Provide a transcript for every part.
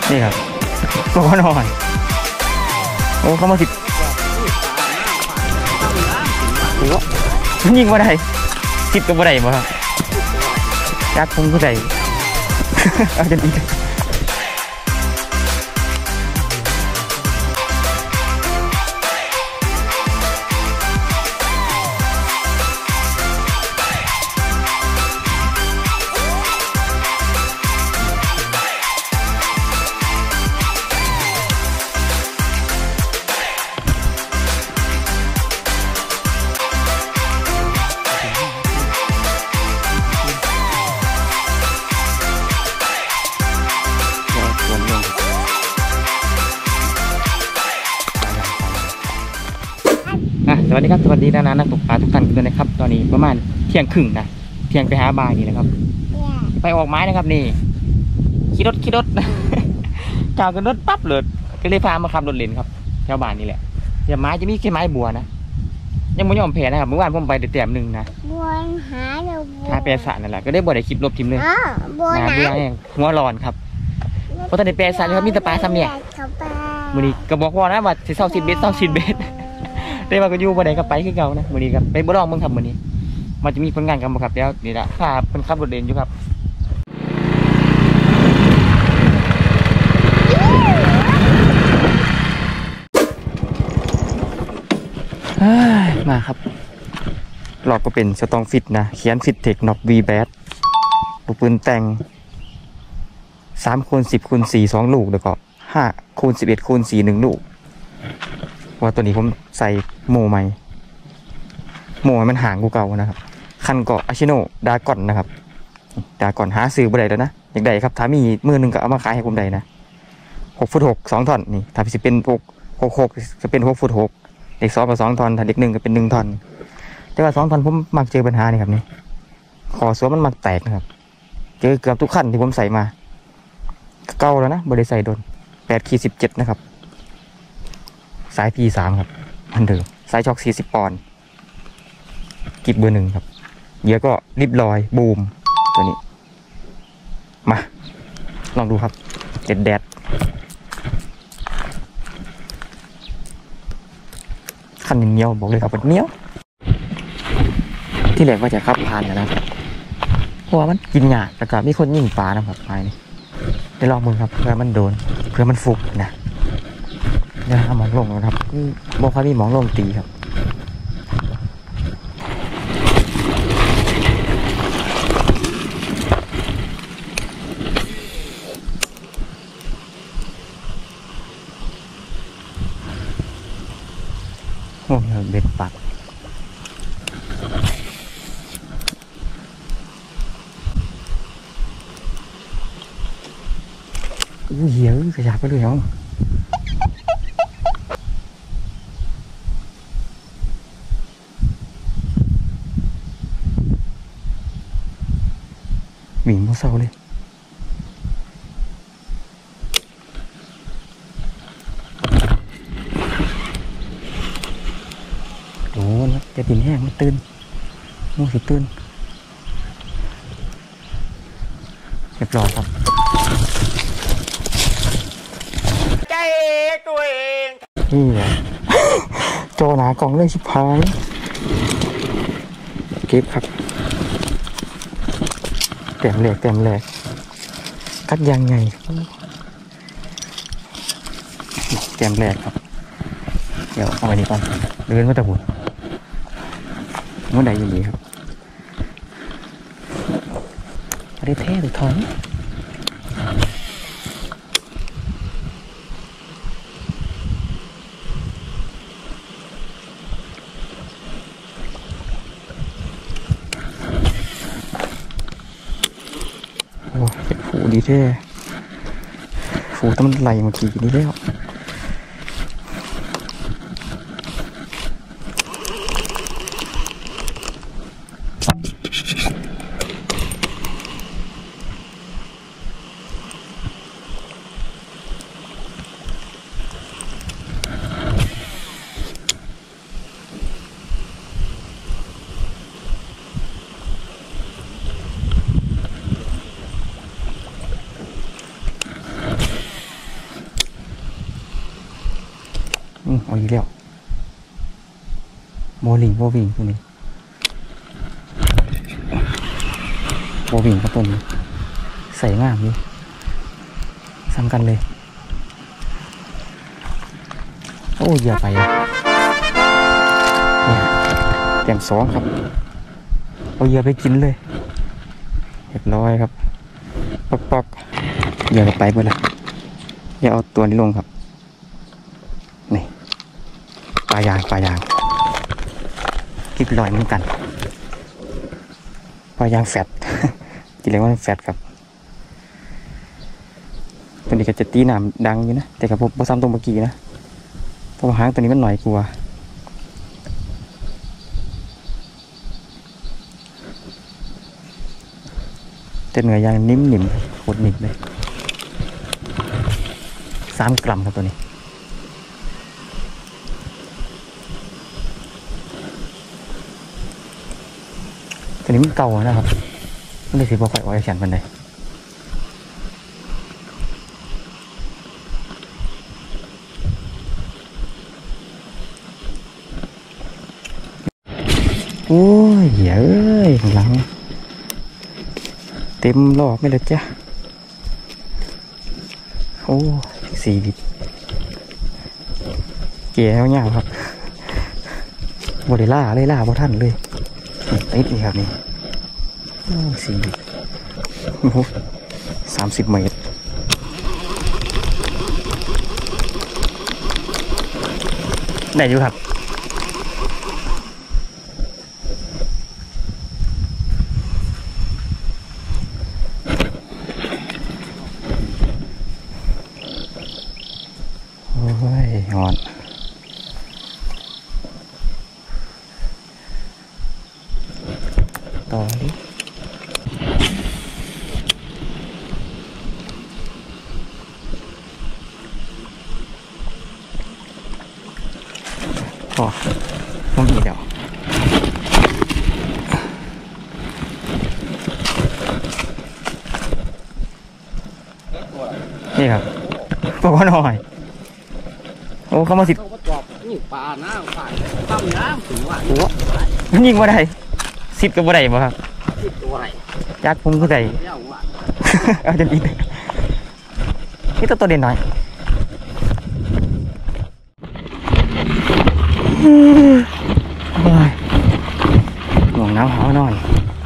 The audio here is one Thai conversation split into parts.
นี่ครับตัวหน่อยโอ้เขามาสิบโอ้ยิงว่าได้สิบกับว่าได้บ่ครับยักษ์คงก็ได้เอาจนดีสวัสดีครับสวัสดีนานานักตกปลาทุกท่านกันนะครับตอนนี้ประมาณเที่ยงครึ่งนะเที่ยงไปหาบาร์นี่นะครับไปออกไม้นะครับนี่ขี่รถกาวกันรถปั๊บเลยก็เลยพามาขับรถเลนครับแถวบ้านนี่แหละเดี๋ยวไม้จะมีแค่ไม้บัวนะยังไม่ยอมแพ้นะครับเมื่อวานผมไปเต็มหนึ่งนะบัวหาแปรสารนั่นแหละก็ได้บ่ได้คลิปลบทิมเลยบัวหัวร้อนครับเพราะตอนนี้แปรสารครับมีแต่ปลาซ้ำเนี่ยมือนี้ก็บอกว่านะว่าจะเศร้าชิดเบสได้มาก็อยู่บ่ได้ก็ไปคือเก่านะมื้อนี้ครับไปบ่ลองเบิ่งครับมื้อนี้มันจะมีผลงานกันบ่ครับแล้วนี่ล่ะพาเพิ่นขับรถเล่นอยู่ครับมาครับหลอดก็เป็นสตองฟิตนะเขียนฟิตเทคน็อกวีแบทปืนแต่ง3x10x4 2ลูกแล้วก็5x11x4 1ลูกว่าตัวนี้ผมใส่โม่ใหม่โม่มันห่างกูเก่านะครับคันเกาะอาชิโนดากอนนะครับดากอนหาซื้อบ่ได้แล้วนะอย่างใดครับถ้ามีมือหนึ่งก็เอามาขายให้ผมได้นะ6'6" 2 ท่อนนี่ถ้าจะเป็น6'6" จะเป็น6'6" เด็ก2กับ2 ท่อนถ้าเด็ก1ก็เป็น1 ท่อนแต่ว่า2 ท่อนผมมักเจอปัญหานี่ครับนี่คอสวมมันมักแตกนะครับเจอเกือบทุกขั้นที่ผมใส่มาเก่าแล้วนะบริใส่โดน8-17นะครับสาย P3 ครับอันเดิมสายช็อก40 ปอนด์กิบเบอร์ 1ครับเดี๋ยวก็ริบลอยบูมตัวนี้มาลองดูครับแดดคันเหนียวบอกเลยครับมันเหนียวที่แรกว่าจะขับผ่านนะครับเพราะว่ามันกินหยาดแล้วก็มีคนยิงปลานะครับไปนี่ได้ลองมือครับเพื่อมันโดนเพื่อมันฟุกนะเนี่ยหมองลงนะครับบอกว่ามีหมองลงตีครับโอ้ยเบ็ดปักเหี้ยขยับไปเลยเหรอวิ่งมาเศร้าเลยโอ้ยจะดินแห้งมันตื่นมูสิตื่นเรียบร้อยครับใจตัวเองนี่แหละโจหนากล่องเลยชิบหายเก็บครับเต็มแหลกกัดยังไงเต็มแหลกครับเดี๋ยวเอาไว้นี่ก่อนเดินมาตะบุญมื่อใดอย่างนี้ครับได้เท่หรือถอนฝูดีแท้ฝูต้องมันไหลมาขี่นี่แล้วเอาอีกแล้วโมลิงโมวิ่งตัวนี้โมวิ่งกับตัวนี้ใส่งามอยู่ซ้ำกันเลยโอ้ยอย่าไปแกมสองครับเอาเหยื่อไปกินเลยเรียบร้อยครับปอกเหยื่อไปหมดแล้วอย่าเอาตัวนี้ลงครับนี่ปลายางคิดลอยเหมือนกันปลายางแฟต กินเลยว่าแฟตครับตัวนี้ก็จะตีน้ำดังอยู่นะแต่กับผมซ้ำตรงเมื่อกี้นะเพราะหางตัวนี้มันหน่อยกลัวแต่เนื้อยางนิ่มโคตรนิ่มเลย3 กรัมครับตัวนี้ตัวนี้มันเก่านะครับไม่ได้สิบอกใครว่าจะฉันมันเลยโอ้ยเหี้ยเอ้ยข้างหลังเต็มรอบไม่เลยจ้ะโอ้4 ลิตรเกี่ยวเงาครับบริล่าเลยล่าบ่ท่านเลยติดนี่ครับนี่โอ้4 ลิตรโอ้30 เมตรได้อยู่ครับโอ้ยหอนต่อดิพอผมมีเดี๋ยวนี่ครับพวกน้อยโอ้เขามาสินี่ปลาน้ำปลาตั้มน้ำถึงว่าโอ้ยิงมาได้10กับบ่ได้บ่ครับตัวอะไรจักผมก็ได้เจ้าว่าเอาจนอีกนี่ตัวเด่นหน่อยห่วงน้ำหาวนอน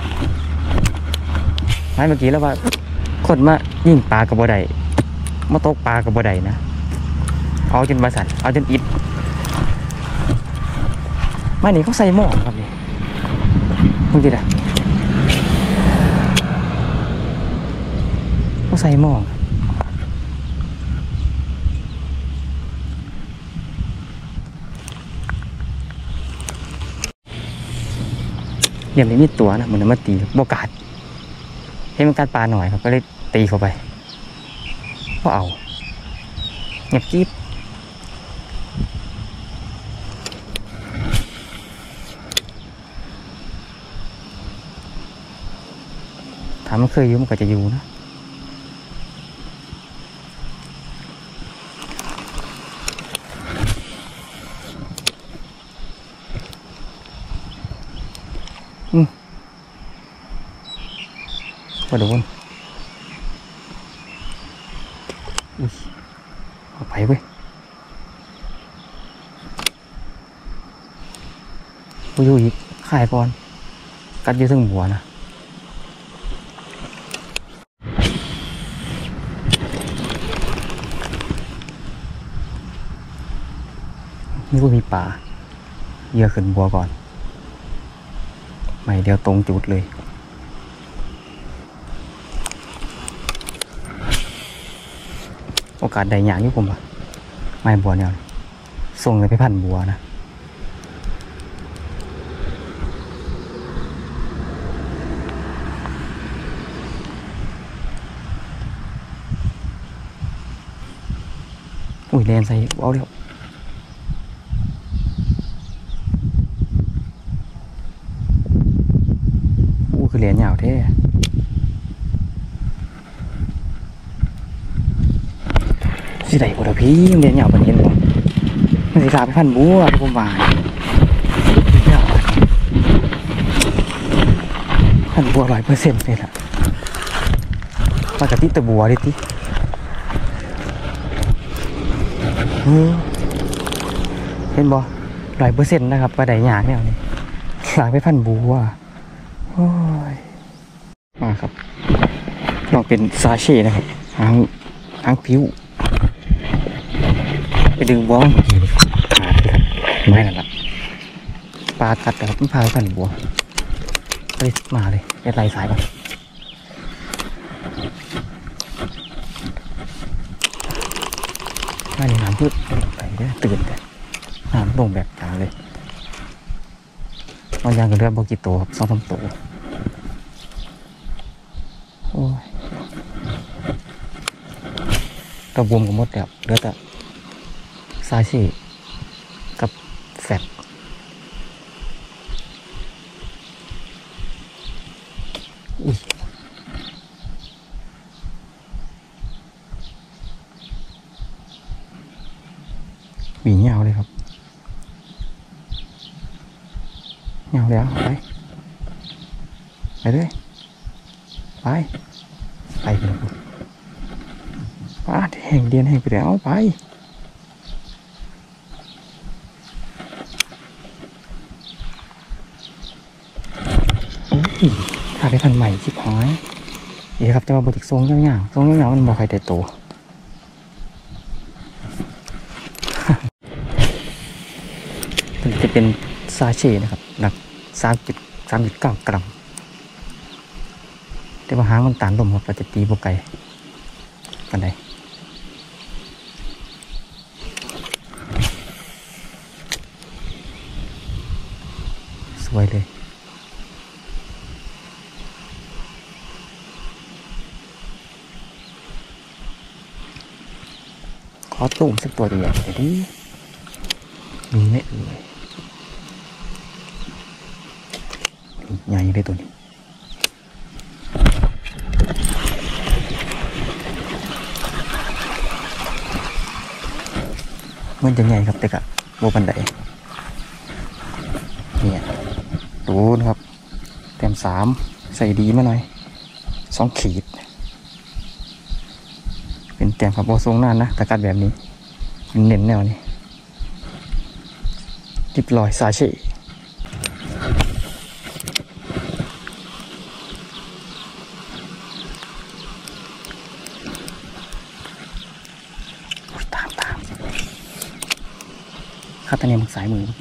ไม่เมื่อกี้แล้วว่าคนมายิงปลากับบ่ได้มาตกปลากับบ่ได้นะเอาจนบาสันเอาจนอิดไม่นี่เขาใส่หม้อครับนี่มึงดิอะเขาใส่หม้อเดี๋ยวนี้มีตัวนะมันมาตีโบกาดให้มันกัดปลาหน่อยครับก็เลยตีเข้าไปก็เอาเงียบจี๊บถามมันเคยอยู่มันก็จะอยู่นะมาโดนอุ้ยเอาไปเว้ยอยู่อีกข่ายก่อนกัดอยู่ถึงหัวนะนี่ก็มีป่าเหยื่อขึ้นบัวก่อนไม่เดี๋ยวตรงจุดเลยโอกาสใดอย่างนี้ผมอะไม่บัวเนี่ยส่งเลยไปพันบัวนะอุ้ยแลนใส่เอาเร็วอู้คือแลนยาวแท้สิได้บ่ล่ะพี่แลนยาวปานนี้บ่มันสิขาไปพันบัวทุกคนว่าพันบัว100%นี่แหละปกติตะบัวดิติเห็นบ่100%นะครับปลาไดหยางเนี่ยนี่หลากไปพันบัวโอ้ยมาครับลองเป็นซาเช่นะครับหางผิวไปดึงบ้องขาดครับไม่นั่นแหละปลากัดนะครับมันพาไปพันบัวไปมาเลยแกไล่สายก่อนไม่ในน้ำพืชไปได้ตื่นแต่น้ำลงแบบจางเลยมันยังกับเรือบอกกี่ตัวครับ2-3 ตัวโอ้ยกระบวมกับมดแล้วเหลือแต่ซาชิกับแฟตอุ้ยหวีเงาเลยครับเงาแล้วไปเลยไปเลยป้าแห่งเดียนแห่งไปแล้วไปถ้าได้พันใหม่ชิบหายเดี๋ยวครับจะมาบดอีกทรงเงามันบอกใครแต่โตจะเป็นซาเช่นะครับหนัก3.9 กรัมแต่ว่าหางมันตานลมครับจะตีบกไก่กันได้สวยเลยขอตุ่มสักตัวใหญ่ๆดิมีไหมใหญ่เลยตัวนี้มันจะใหญ่ครับแต่กะโบบันไดเนี่ยดูนะครับเต็ม3ใส่ดีมาหน่อย2 ขีดเป็นเต็มครับโบทรงนานนะตะกัดแบบนี้เน้นแนวนี้จิบลอยซาเช่ตามข้าตะเนียมสายมือ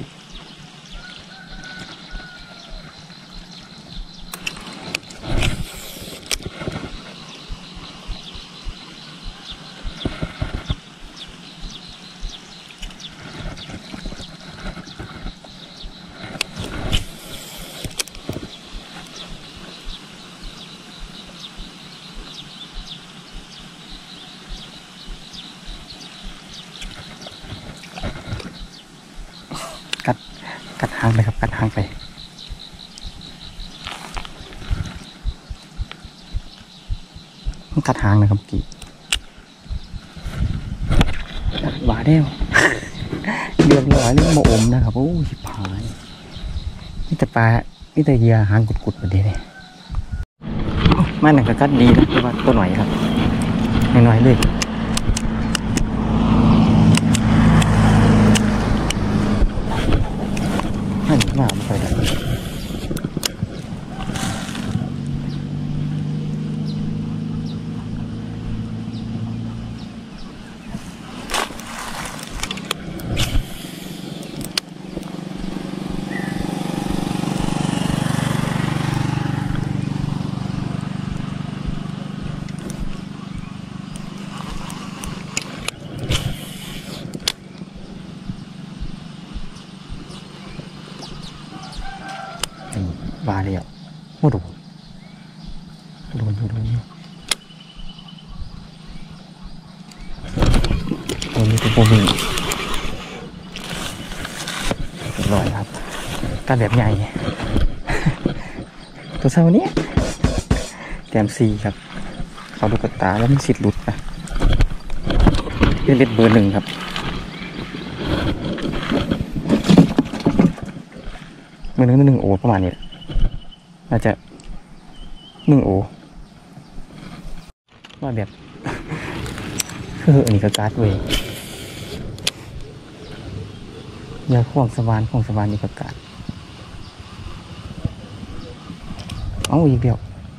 กัดหางไปครับกัดหางไปกัดหางนะครับกี่หวาเดียวเรียบร้อยเรื่องโมอมนะครับโอ้ยผายนี่แต่ปลานี่แต่เหยื่อหางกุดๆแบบนี้เลยไม่หนักกัดดีนะเพราะว่าตัวหน่อยครับน้อยๆเลยมาไม่ค่อยได้บาเลยอ่ะโอ้โดนมีตัวโบวิ่งลอยครับการแบบใหญ่ตัวเท่านี้แต้ม4ครับเขาดูกระตาแล้วมีสิทธิ์หลุดนะเล่นเบอร์ 1ครับมันนึง1 โอประมาณนี้อาจจะ1 โอว่าแบบ อันนี้ก็การ์ดเว้ยยาของสวรรค์นี่ก็การ์ดเอาอีกเดียว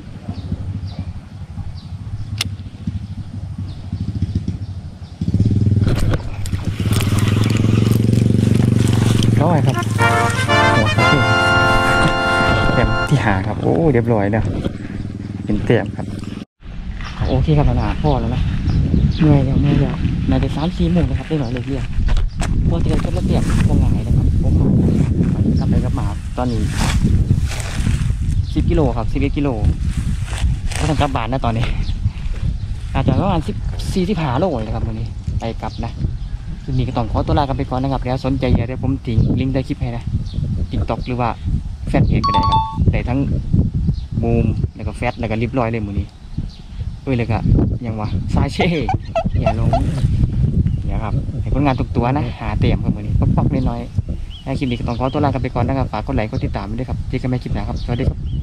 ร้อยครับหัวคาเฟ่เต็มที่หาครับโอ้เรียบร้อยแล้วเป็นเต็มครับโอเคครับเราหาพ่อแล้วนะเมื่อยแล้วน่าจะ3-4 โมงนะครับได้หน่อยเลยเรียกพวกที่เราจะเตียบคงหงายนะครับผมกลับไปกับหมาตอนนี้10 กิโลครับ11 กิโลก็ต้องกลับบ้านนะตอนนี้อาจจะประมาณ14-15 โลเลยครับวันนี้ไปกลับนะทีนี้ก็ต้องขอตัวลากันไปก่อนนะครับแล้วสนใจอย่าได้ผมทิ้งลิงก์ใต้คลิปให้นะ TikTok หรือว่าแฟนเพจก็ได้ครับได้ทั้งบูมแล้วก็แฟตแล้วก็ริบร้อยเลยมือนี้เลยก็ยังวะซาเช่อย่าลงเนี่ยครับให้ผลงานทุกตัวนะหาเต็มครับมือนี้ป๊อกๆน้อยๆในคลิปนี้ก็ต้องขอตัวลากันไปก่อนนะครับฝากกดไลค์กดติดตามด้วยครับเจอกันใหม่คลิปหน้าครับสวัสดีครับ